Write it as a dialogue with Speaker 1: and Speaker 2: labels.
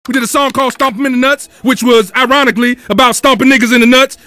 Speaker 1: We did a song called Stomp 'em in the Nuts, which was, ironically, about stomping niggas in the nuts.